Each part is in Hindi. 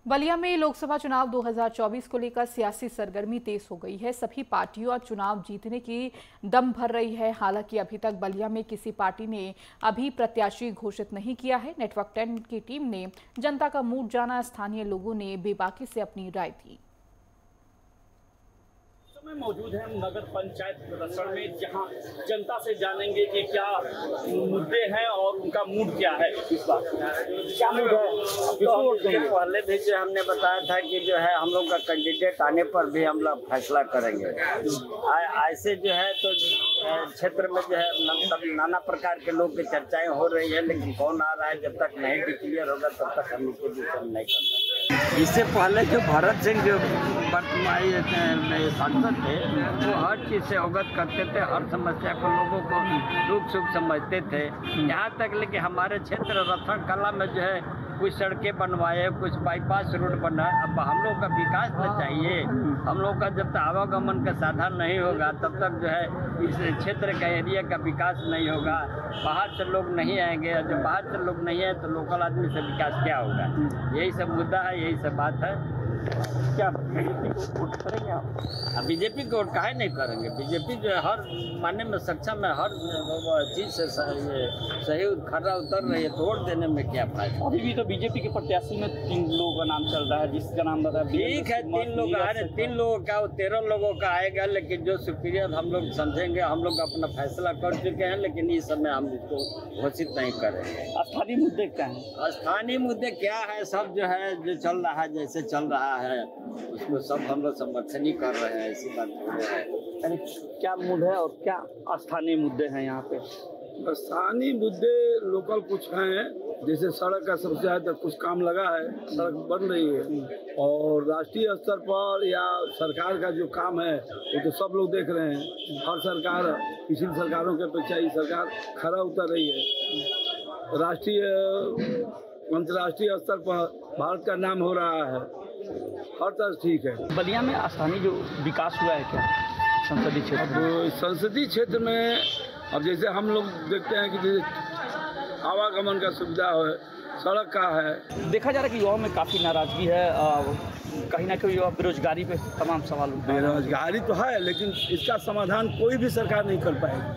बलिया में लोकसभा चुनाव 2024 को लेकर सियासी सरगर्मी तेज हो गई है। सभी पार्टियां चुनाव जीतने की दम भर रही है। हालांकि अभी तक बलिया में किसी पार्टी ने अभी प्रत्याशी घोषित नहीं किया है। नेटवर्क 10 की टीम ने जनता का मूड जाना। स्थानीय लोगों ने बेबाकी से अपनी राय दी। में मौजूद है नगर पंचायत प्रदर्शन में, जहां जनता से जानेंगे कि क्या मुद्दे हैं और उनका मूड क्या है। इस बार क्या मूड है? पहले भी जो हमने बताया था कि जो है हम लोग का कैंडिडेट आने पर भी हम लोग फैसला करेंगे। ऐसे जो है तो क्षेत्र में जो है नाना प्रकार के लोग की चर्चाएं हो रही है, लेकिन कौन आ रहा है जब तक नहीं डिक्लेयर होगा तब तक हम इसको डिसाइड नहीं कर सकते। इससे पहले जो भरत सिंह जो सांसद थे वो हर चीज़ से अवगत करते थे, हर समस्या को लोगों को दुख सुख समझते थे। यहाँ तक लेके हमारे क्षेत्र रतन कला में जो है कुछ सड़कें बनवाए, कुछ बाईपास रोड बना। अब हम लोग का विकास न चाहिए। हम लोग का जब तक आवागमन का साधन नहीं होगा तब तक जो है इस क्षेत्र का एरिया का विकास नहीं होगा। बाहर से लोग नहीं आएंगे, जब बाहर से लोग नहीं आए तो लोकल आदमी से विकास क्या होगा? यही सब मुद्दा है, यही सब बात है। क्या बीजेपी को वोट करेंगे आप? बीजेपी को वोट काहे नहीं करेंगे? बीजेपी जो है हर मानने में सक्षम है, हर चीज़ से सही खरा उतर रही है, तो वोट देने में क्या फायदा? अभी भी तो बीजेपी के प्रत्याशी में 3 लोगों का नाम चल रहा है, जिसका नाम बता। ठीक है, 3 लोग आ रहे, 3 लोगों का 13 लोगों का आएगा, लेकिन जो सुपीरियर हम लोग समझेंगे। हम लोग अपना फैसला कर चुके हैं, लेकिन इस समय हम इसको घोषित नहीं करेंगे। स्थानीय मुद्दे क्या हैं? स्थानीय मुद्दे क्या है? सब जो है जो चल रहा है, जैसे चल रहा है उसको सब हम लोग समर्थन ही कर रहे हैं। ऐसी बात हो रहा है। यानी क्या मूड है और क्या स्थानीय मुद्दे हैं यहाँ पे? स्थानीय मुद्दे लोकल कुछ हैं, जैसे सड़क का सबसे ज़्यादा कुछ काम लगा है, सड़क बन रही है। और राष्ट्रीय स्तर पर या सरकार का जो काम है वो तो सब लोग देख रहे हैं। हर सरकार पिछली सरकारों के अपेक्षा ये सरकार खरा उतर रही है। राष्ट्रीय अंतर्राष्ट्रीय स्तर पर भारत का नाम हो रहा है, हर तरह ठीक है। बलिया में स्थानीय जो विकास हुआ है क्या संसदीय क्षेत्र? अब संसदीय क्षेत्र में अब जैसे हम लोग देखते हैं कि जैसे आवागमन का सुविधा है, सड़क का है। देखा जा रहा है कि युवाओं में काफ़ी नाराजगी है, कहीं ना कहीं युवा बेरोजगारी पे तमाम सवाल उठते हैं। बेरोजगारी तो है, लेकिन इसका समाधान कोई भी सरकार नहीं कर पाएगी।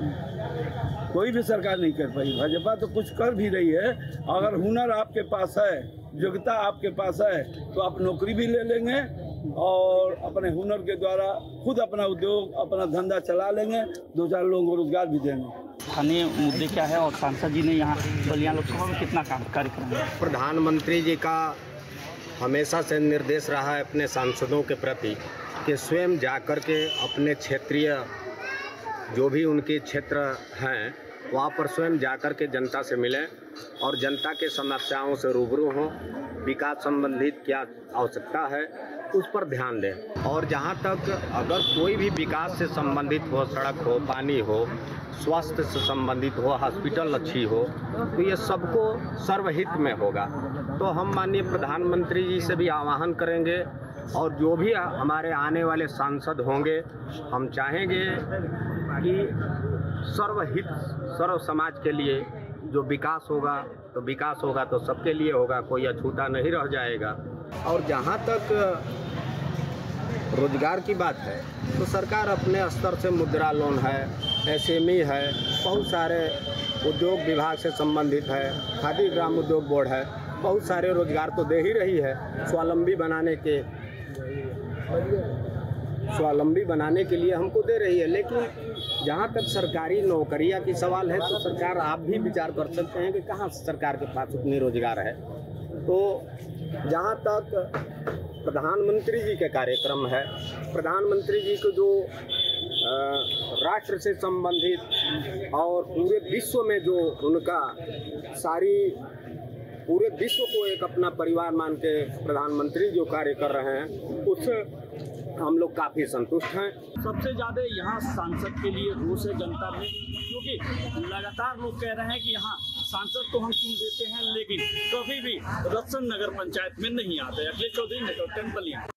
कोई भी सरकार नहीं कर पाई। भाजपा तो कुछ कर भी रही है। अगर हुनर आपके पास है, योग्यता आपके पास है, तो आप नौकरी भी ले लेंगे और अपने हुनर के द्वारा खुद अपना उद्योग, अपना धंधा चला लेंगे, 2-4 लोगों को रोजगार भी देंगे। स्थानीय मुद्दे क्या है और सांसद जी ने यहाँ बलिया लोकसभा में कितना कार्यक्रम है? प्रधानमंत्री जी का हमेशा से निर्देश रहा है अपने सांसदों के प्रति कि स्वयं जाकर के अपने क्षेत्रीय जो भी उनके क्षेत्र हैं वहाँ पर स्वयं जाकर के जनता से मिलें और जनता के समस्याओं से रूबरू हों। विकास संबंधित क्या आवश्यकता है उस पर ध्यान दें। और जहाँ तक अगर कोई भी विकास से संबंधित हो, सड़क हो, पानी हो, स्वास्थ्य से संबंधित हो, हॉस्पिटल अच्छी हो, तो ये सबको सर्वहित में होगा। तो हम माननीय प्रधानमंत्री जी से भी आह्वान करेंगे और जो भी हमारे आने वाले सांसद होंगे, हम चाहेंगे कि सर्वहित, सर्व समाज के लिए जो विकास होगा तो सबके लिए होगा, कोई अछूता नहीं रह जाएगा। और जहाँ तक रोजगार की बात है तो सरकार अपने स्तर से मुद्रा लोन है, SME है, बहुत सारे उद्योग विभाग से संबंधित है, खादी ग्राम उद्योग बोर्ड है, बहुत सारे रोजगार तो दे ही रही है। स्वावलंबी बनाने के लिए हमको दे रही है। लेकिन जहाँ तक सरकारी नौकरियाँ की सवाल है तो सरकार आप भी विचार कर सकते हैं कि कहाँ सरकार के पास उतनी रोजगार है। तो जहाँ तक प्रधानमंत्री जी के कार्यक्रम है, प्रधानमंत्री जी को जो राष्ट्र से संबंधित और पूरे विश्व में जो उनका पूरे विश्व को एक अपना परिवार मान के प्रधानमंत्री जो कार्य कर रहे हैं उससे हम लोग काफ़ी संतुष्ट हैं। सबसे ज़्यादा यहाँ सांसद के लिए रोष है जनता में, क्योंकि लगातार लोग कह रहे हैं कि यहाँ सांसद तो हम चुन देते हैं लेकिन कभी भी रतन नगर पंचायत में नहीं आते। अखिलेश चौधरी, नेटवर्क 10 बलिया।